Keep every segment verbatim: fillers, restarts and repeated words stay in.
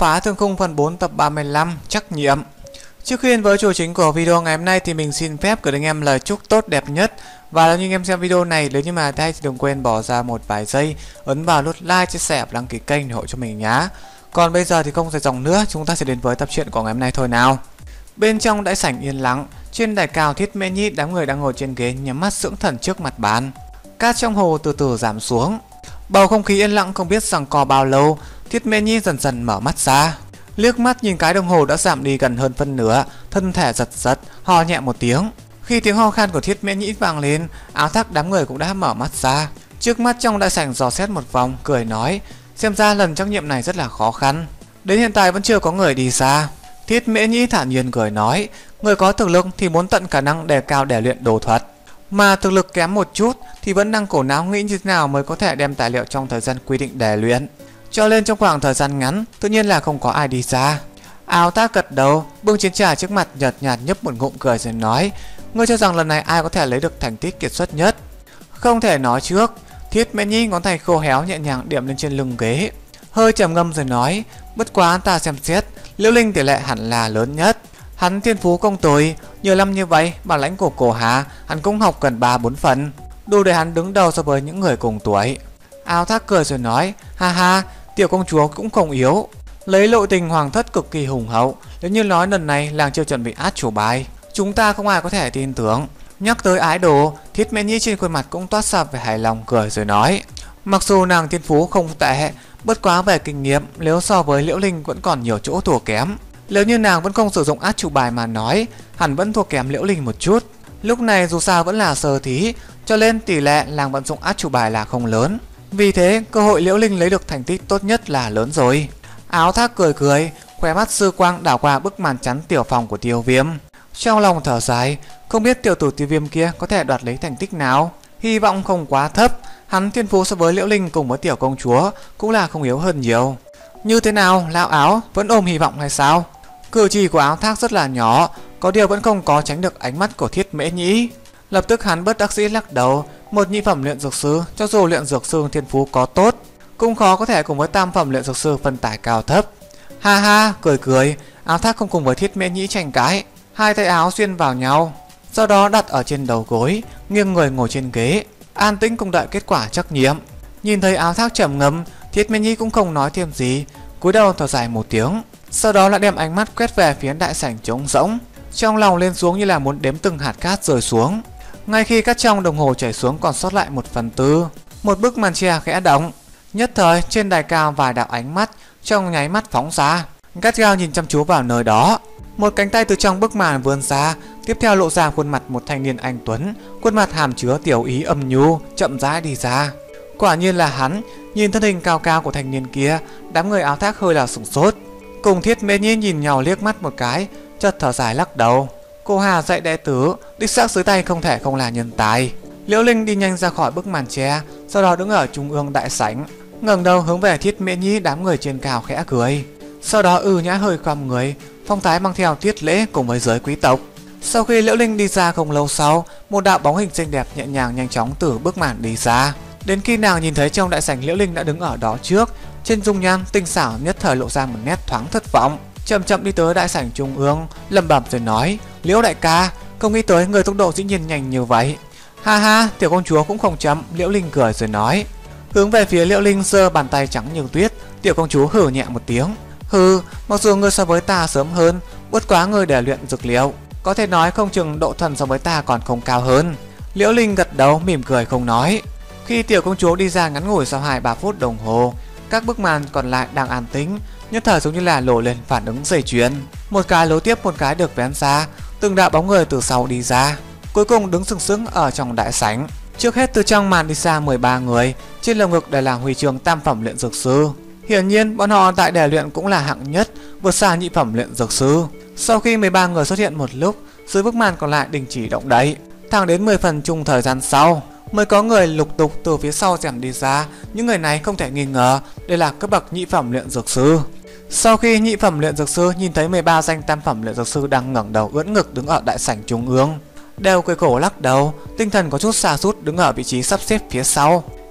Phá Thương Khung phần bốn tập ba mươi lăm, trắc nhiệm. Trước khi đến với chủ chính của video ngày hôm nay thì mình xin phép gửi đến em lời chúc tốt đẹp nhất. Và nếu như em xem video này, nếu như mà thấy thì đừng quên bỏ ra một vài giây, ấn vào nút like, chia sẻ và đăng ký kênh để ủng hộ cho mình nhé. Còn bây giờ thì không dài dòng nữa, chúng ta sẽ đến với tập truyện của ngày hôm nay thôi nào. Bên trong đại sảnh yên lặng, trên đài cao Thiết Mễ Nhi đám người đang ngồi trên ghế nhắm mắt dưỡng thần trước mặt bàn. Cát trong hồ từ từ giảm xuống. Bầu không khí yên lặng không biết rằng co bao lâu, Thiết Mễ Nhi dần dần mở mắt ra. Liếc mắt nhìn cái đồng hồ đã giảm đi gần hơn phân nửa, thân thể giật giật, ho nhẹ một tiếng. Khi tiếng ho khan của Thiết Mễ Nhi vang lên, Áo Thác đám người cũng đã mở mắt ra. Trước mắt trong đại sảnh dò xét một vòng, cười nói, xem ra lần trắc nghiệm này rất là khó khăn. Đến hiện tại vẫn chưa có người đi ra. Thiết Mễ Nhi thản nhiên cười nói, người có thực lực thì muốn tận khả năng đề cao để luyện đồ thuật, mà thực lực kém một chút thì vẫn đang cổ não nghĩ như thế nào mới có thể đem tài liệu trong thời gian quy định để luyện. Cho nên trong khoảng thời gian ngắn, tự nhiên là không có ai đi ra. Áo Thác gật đầu, bưng chén trà trước mặt nhợt nhạt nhấp một ngụm cười rồi nói, ngươi cho rằng lần này ai có thể lấy được thành tích kiệt xuất nhất? Không thể nói trước. Thiết Mễ Nhi ngón tay khô héo nhẹ nhàng điểm lên trên lưng ghế, hơi trầm ngâm rồi nói, bất quá ta xem xét, Liễu Linh tỷ lệ hẳn là lớn nhất. Hắn thiên phú công tồi, nhiều năm như vậy, bản lãnh của cổ Hà hắn cũng học gần ba bốn phần, đủ để hắn đứng đầu so với những người cùng tuổi. Áo Thác cười rồi nói, ha ha, tiểu công chúa cũng không yếu, lấy lộ tình hoàng thất cực kỳ hùng hậu, nếu như nói lần này làng chưa chuẩn bị át chủ bài, chúng ta không ai có thể tin tưởng. Nhắc tới ái đồ, Thiết Mễ Nhi trên khuôn mặt cũng toát ra vẻ hài lòng, cười rồi nói, mặc dù nàng thiên phú không tệ, bất quá về kinh nghiệm nếu so với Liễu Linh vẫn còn nhiều chỗ thua kém. Nếu như nàng vẫn không sử dụng át chủ bài mà nói, hẳn vẫn thua kém Liễu Linh một chút. Lúc này dù sao vẫn là sơ thí, cho nên tỷ lệ nàng vận dụng át chủ bài là không lớn. Vì thế cơ hội Liễu Linh lấy được thành tích tốt nhất là lớn rồi. Áo Thác cười cười, khóe mắt sư quang đảo qua bức màn chắn tiểu phòng của Tiêu Viêm. Trong lòng thở dài, không biết tiểu tử Tiêu Viêm kia có thể đoạt lấy thành tích nào. Hy vọng không quá thấp, hắn thiên phú so với Liễu Linh cùng với tiểu công chúa cũng là không yếu hơn nhiều. Như thế nào, lão Áo vẫn ôm hy vọng hay sao? Cử chỉ của Áo Thác rất là nhỏ, có điều vẫn không có tránh được ánh mắt của Thiết Mễ Nhi. Lập tức hắn bất đắc dĩ lắc đầu, một nhị phẩm luyện dược sư cho dù luyện dược sư thiên phú có tốt, cũng khó có thể cùng với tam phẩm luyện dược sư phân tải cao thấp. Ha ha, cười cười, Áo Thác không cùng với Thiết Mễ Nhi tranh cãi, hai tay áo xuyên vào nhau, sau đó đặt ở trên đầu gối, nghiêng người ngồi trên ghế, an tĩnh cùng đợi kết quả trắc nghiệm. Nhìn thấy Áo Thác trầm ngâm, Thiết Mễ Nhi cũng không nói thêm gì, cúi đầu thở dài một tiếng, sau đó lại đem ánh mắt quét về phía đại sảnh trống rỗng, trong lòng lên xuống như là muốn đếm từng hạt cát rơi xuống. Ngay khi cát trong đồng hồ chảy xuống còn sót lại một phần tư, một bức màn che khẽ động, nhất thời trên đài cao vài đạo ánh mắt trong nháy mắt phóng ra, gắt gao nhìn chăm chú vào nơi đó. Một cánh tay từ trong bức màn vươn ra, tiếp theo lộ ra khuôn mặt một thanh niên anh tuấn, khuôn mặt hàm chứa tiểu ý âm nhu, chậm rãi đi ra. Quả nhiên là hắn. Nhìn thân hình cao cao của thanh niên kia, đám người Áo Thác hơi là sửng sốt, cùng Thiết Mễ Nhi nhìn nhau liếc mắt một cái, chợt thở dài lắc đầu. Cô Hà dạy đệ tử, đích xác dưới tay không thể không là nhân tài. Liễu Linh đi nhanh ra khỏi bức màn che, sau đó đứng ở trung ương đại sảnh, ngẩng đầu hướng về Thiết Mễ Nhi đám người trên cao khẽ cười, sau đó ư nhã hơi khom người, phong thái mang theo tiết lễ cùng với giới quý tộc. Sau khi Liễu Linh đi ra không lâu sau, một đạo bóng hình xinh đẹp nhẹ nhàng nhanh chóng từ bức màn đi ra. Đến khi nàng nhìn thấy trong đại sảnh Liễu Linh đã đứng ở đó trước, trên dung nhan tinh xảo nhất thời lộ ra một nét thoáng thất vọng, chậm chậm đi tới đại sảnh trung ương, lẩm bẩm rồi nói, Liễu đại ca, không nghĩ tới người tốc độ dĩ nhiên nhanh như vậy. Ha ha, tiểu công chúa cũng không chậm, Liễu Linh cười rồi nói, hướng về phía Liễu Linh giơ bàn tay trắng như tuyết. Tiểu công chúa hừ nhẹ một tiếng, hừ, mặc dù ngươi so với ta sớm hơn, bất quá ngươi để luyện dược liệu, có thể nói không chừng độ thuần so với ta còn không cao hơn. Liễu Linh gật đầu mỉm cười không nói. Khi tiểu công chúa đi ra ngắn ngủi sau hai ba phút đồng hồ, các bức màn còn lại đang an tĩnh, nhất thời giống như là nổi lên phản ứng dây chuyền, một cái nối tiếp một cái được vén ra, từng đạo bóng người từ sau đi ra, cuối cùng đứng sừng sững ở trong đại sảnh. Trước hết từ trong màn đi ra mười ba người, trên lồng ngực đều là huy chương tam phẩm luyện dược sư. Hiển nhiên bọn họ tại đề luyện cũng là hạng nhất, vượt xa nhị phẩm luyện dược sư. Sau khi mười ba người xuất hiện một lúc, dưới bức màn còn lại đình chỉ động đậy, thẳng đến mười phần chung thời gian sau mới có người lục tục từ phía sau rèm đi ra. Những người này không thể nghi ngờ đây là cấp bậc nhị phẩm luyện dược sư. Sau khi nhị phẩm luyện dược sư nhìn thấy mười ba danh tam phẩm luyện dược sư đang ngẩng đầu ưỡn ngực đứng ở đại sảnh trung ương, đều cười khổ lắc đầu, tinh thần có chút sa sút đứng ở vị trí sắp xếp phía sau.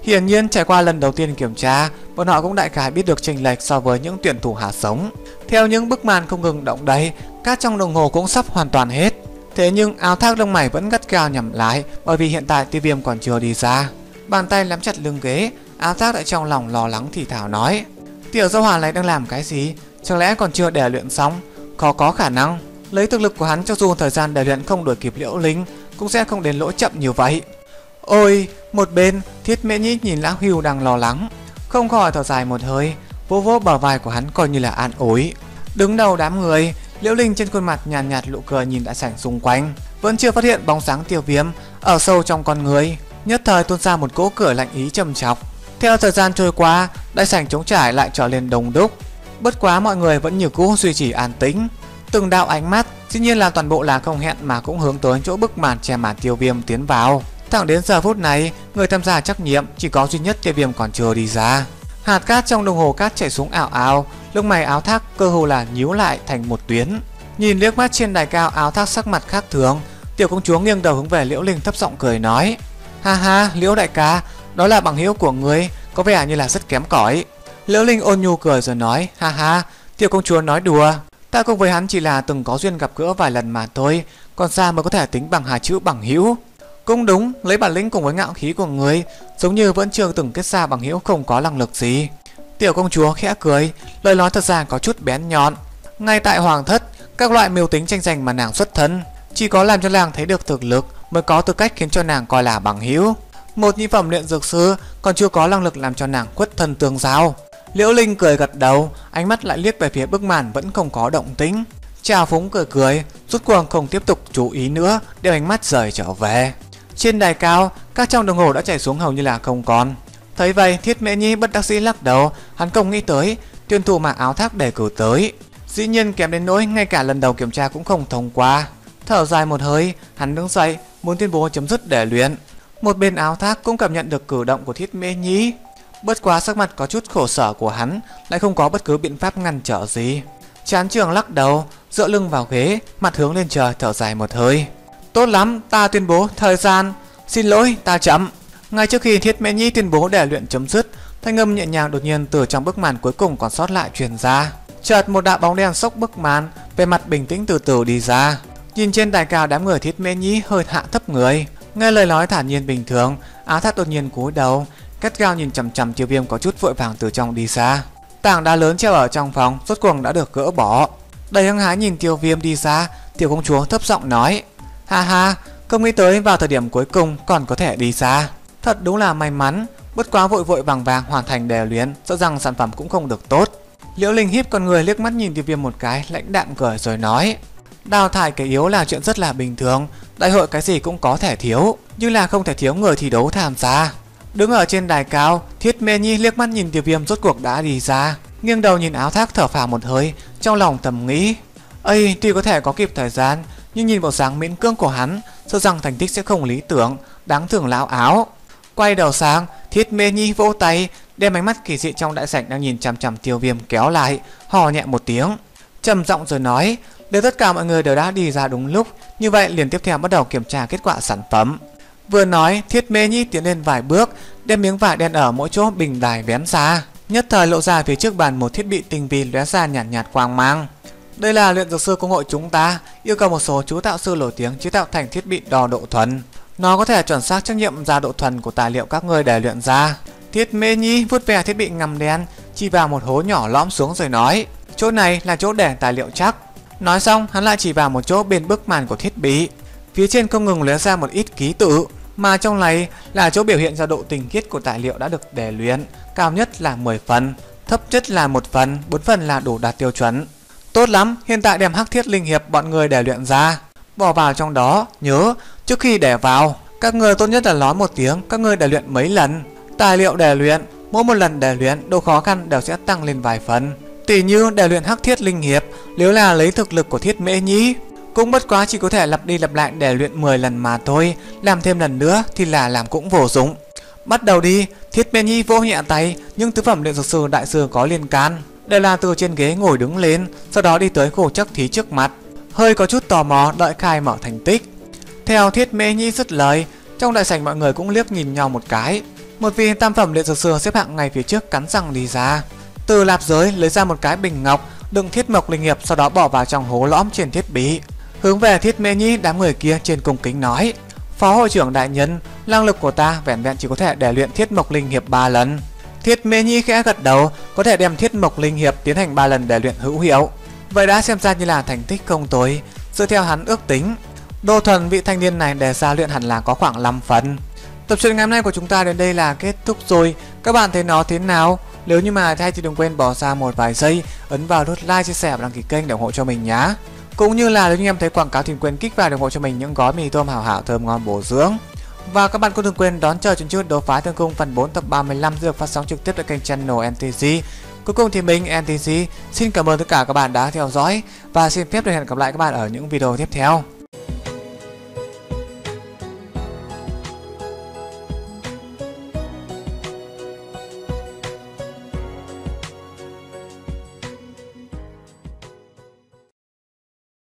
Hiển nhiên trải qua lần đầu tiên kiểm tra, bọn họ cũng đại khái biết được chênh lệch so với những tuyển thủ hạt giống. Theo những bức màn không ngừng động đậy, cát trong đồng hồ cũng sắp hoàn toàn hết. Thế nhưng áo thác lông mày vẫn gắt gao nhắm lại, bởi vì hiện tại Tiêu Viêm còn chưa đi ra. Bàn tay nắm chặt lưng ghế, áo thác tại trong lòng lo lắng thì thào nói: tiểu gia hỏa này đang làm cái gì? Chẳng lẽ còn chưa để luyện xong? Khó có khả năng. Lấy thực lực của hắn, cho dù thời gian để luyện không đuổi kịp Liễu Linh, cũng sẽ không đến lỗi chậm như vậy. Ôi, một bên Thiết Mễ Nhi nhìn lão Hưu đang lo lắng, không khỏi thở dài một hơi, vỗ vỗ bờ vai của hắn coi như là an ủi. Đứng đầu đám người, Liễu Linh trên khuôn mặt nhàn nhạt, nhạt nụ cười nhìn đại sảnh xung quanh, vẫn chưa phát hiện bóng dáng Tiêu Viêm ở sâu trong con người, nhất thời tuôn ra một cỗ cửa lạnh ý trầm trọng. Theo thời gian trôi qua, đại sảnh trống trải lại trở nên đông đúc, bất quá mọi người vẫn như cũ duy trì an tĩnh. Từng đạo ánh mắt, dĩ nhiên là toàn bộ là không hẹn mà cũng hướng tới chỗ bức màn che màn Tiêu Viêm tiến vào. Thẳng đến giờ phút này, người tham gia trắc nghiệm chỉ có duy nhất Tiêu Viêm còn chưa đi ra. Hạt cát trong đồng hồ cát chảy xuống ảo ảo, lông mày áo thác cơ hồ là nhíu lại thành một tuyến. Nhìn liếc mắt trên đài cao, áo thác sắc mặt khác thường. Tiểu công chúa nghiêng đầu hướng về Liễu Linh thấp giọng cười nói: ha ha, Liễu đại ca, đó là bằng hữu của ngươi, có vẻ như là rất kém cỏi. Liễu Linh ôn nhu cười rồi nói: ha ha, tiểu công chúa nói đùa, ta cùng với hắn chỉ là từng có duyên gặp gỡ vài lần mà thôi, còn xa mới có thể tính bằng hai chữ bằng hữu. Cũng đúng, lấy bản lĩnh cùng với ngạo khí của người, giống như vẫn chưa từng kết xa bằng hữu không có năng lực gì. Tiểu công chúa khẽ cười, lời nói thật ra có chút bén nhọn. Ngay tại hoàng thất, các loại mưu tính tranh giành mà nàng xuất thân, chỉ có làm cho nàng thấy được thực lực mới có tư cách khiến cho nàng coi là bằng hữu. Một nhị phẩm luyện dược sư còn chưa có năng lực làm cho nàng khuất thân tương giao. Liễu Linh cười gật đầu, ánh mắt lại liếc về phía bức màn vẫn không có động tĩnh. Trào phúng cười cười, rút cuộc không tiếp tục chú ý nữa, đem ánh mắt rời trở về. Trên đài cao, các trong đồng hồ đã chảy xuống hầu như là không còn. Thấy vậy, Thiết Mễ Nhi bất đắc dĩ lắc đầu, hắn không nghĩ tới tuyển thủ mặc áo thác đề cử tới, dĩ nhiên kém đến nỗi ngay cả lần đầu kiểm tra cũng không thông qua. Thở dài một hơi, hắn đứng dậy muốn tuyên bố chấm dứt để luyện. Một bên áo thác cũng cảm nhận được cử động của Thiết Mễ Nhi, bất quá sắc mặt có chút khổ sở của hắn lại không có bất cứ biện pháp ngăn trở gì. Chán trường lắc đầu, dựa lưng vào ghế, mặt hướng lên trời thở dài một hơi. Tốt lắm, ta tuyên bố thời gian. Xin lỗi, ta chậm. Ngay trước khi Thiết Mễ Nhi tuyên bố để luyện chấm dứt, thanh âm nhẹ nhàng đột nhiên từ trong bức màn cuối cùng còn sót lại truyền ra. Chợt một đạo bóng đen xốc bức màn, về mặt bình tĩnh từ từ đi ra. Nhìn trên đài cao, đám người Thiết Mễ Nhi hơi hạ thấp người. Nghe lời nói thản nhiên bình thường, áo thác đột nhiên cúi đầu, cắt gao nhìn chằm chằm Tiêu Viêm có chút vội vàng từ trong đi xa. Tảng đá lớn treo ở trong phòng rốt cuộc đã được gỡ bỏ. Đầy hăng hái nhìn Tiêu Viêm đi xa, tiểu công chúa thấp giọng nói: ha ha, không nghĩ tới vào thời điểm cuối cùng còn có thể đi xa. Thật đúng là may mắn, bất quá vội vội vàng vàng hoàn thành đề luyện, sợ rằng sản phẩm cũng không được tốt. Liễu Linh híp con người liếc mắt nhìn Tiêu Viêm một cái, lãnh đạm cười rồi nói: đào thải kẻ yếu là chuyện rất là bình thường, đại hội cái gì cũng có thể thiếu, nhưng là không thể thiếu người thi đấu tham gia. Đứng ở trên đài cao, Thiết Mễ Nhi liếc mắt nhìn Tiêu Viêm rốt cuộc đã đi ra, nghiêng đầu nhìn áo thác thở phào một hơi, trong lòng thầm nghĩ: ây, tuy có thể có kịp thời gian, nhưng nhìn bộ dáng miễn cưỡng của hắn, sợ rằng thành tích sẽ không lý tưởng, đáng thương lão áo. Quay đầu sang, Thiết Mễ Nhi vỗ tay, đem ánh mắt kỳ dị trong đại sảnh đang nhìn chằm chằm Tiêu Viêm kéo lại, hò nhẹ một tiếng, trầm giọng rồi nói: để tất cả mọi người đều đã đi ra đúng lúc, như vậy liền tiếp theo bắt đầu kiểm tra kết quả sản phẩm. Vừa nói, Thiết Mễ Nhi tiến lên vài bước, đem miếng vải đen ở mỗi chỗ bình đài vén ra, nhất thời lộ ra phía trước bàn một thiết bị tinh vi lóe ra nhàn nhạt, nhạt quang mang. Đây là luyện dược sư công hội chúng ta yêu cầu một số chú tạo sư nổi tiếng chế tạo thành thiết bị đo độ thuần. Nó có thể chuẩn xác trách nhiệm ra độ thuần của tài liệu các ngươi để luyện ra. Thiết Mễ Nhi vuốt ve thiết bị ngầm đen, chỉ vào một hố nhỏ lõm xuống rồi nói: chỗ này là chỗ để tài liệu chắc. Nói xong, hắn lại chỉ vào một chỗ bên bức màn của thiết bị. Phía trên không ngừng lóe ra một ít ký tự, mà trong này là chỗ biểu hiện ra độ tinh khiết của tài liệu đã được để luyện, cao nhất là mười phần, thấp nhất là một phần, bốn phần là đủ đạt tiêu chuẩn. Tốt lắm, hiện tại đem hắc thiết linh hiệp bọn người để luyện ra, bỏ vào trong đó. Nhớ, trước khi để vào, các người tốt nhất là nói một tiếng các người để luyện mấy lần. Tài liệu để luyện, mỗi một lần để luyện độ khó khăn đều sẽ tăng lên vài phần. Tỷ như để luyện hắc thiết linh hiệp, nếu là lấy thực lực của Thiết Mễ Nhi, cũng bất quá chỉ có thể lặp đi lặp lại để luyện mười lần mà thôi, làm thêm lần nữa thì là làm cũng vô dụng. Bắt đầu đi. Thiết Mễ Nhi vỗ nhẹ tay, nhưng tứ phẩm luyện dược sư đại sư có liên can. Đây là từ trên ghế ngồi đứng lên, sau đó đi tới Khổ Trắc Thí trước mặt, hơi có chút tò mò đợi khai mở thành tích. Theo Thiết Mễ Nhi dứt lời, trong đại sảnh mọi người cũng liếc nhìn nhau một cái. Một vị tam phẩm luyện dược sư xếp hạng ngay phía trước cắn răng đi ra. Từ lạp giới lấy ra một cái bình ngọc đựng thiết mộc linh hiệp, sau đó bỏ vào trong hố lõm trên thiết bị. Hướng về Thiết Mễ Nhi, đám người kia trên cung kính nói: Phó hội trưởng đại nhân, năng lực của ta vẻn vẹn chỉ có thể để luyện thiết mộc linh hiệp ba lần. Thiết Mễ Nhi khẽ gật đầu, có thể đem thiết mộc linh hiệp tiến hành ba lần để luyện hữu hiệu. Vậy đã xem ra như là thành tích không tồi. Dựa theo hắn ước tính, Đô Thuần vị thanh niên này đề ra luyện hẳn là có khoảng năm phần. Tập truyện ngày hôm nay của chúng ta đến đây là kết thúc rồi. Các bạn thấy nó thế nào? Nếu như mà hay thì đừng quên bỏ ra một vài giây ấn vào nút like, chia sẻ và đăng ký kênh để ủng hộ cho mình nhé. Cũng như là nếu như em thấy quảng cáo thì đừng quên kích vào để ủng hộ cho mình những gói mì tôm hảo hảo thơm ngon bổ dưỡng. Và các bạn cũng đừng quên đón chờ chuyến trước đấu phá thương cung phần bốn tập ba mươi lăm được phát sóng trực tiếp tại kênh channel en tê xê. Cuối cùng thì mình en tê xê xin cảm ơn tất cả các bạn đã theo dõi và xin phép được hẹn gặp lại các bạn ở những video tiếp theo.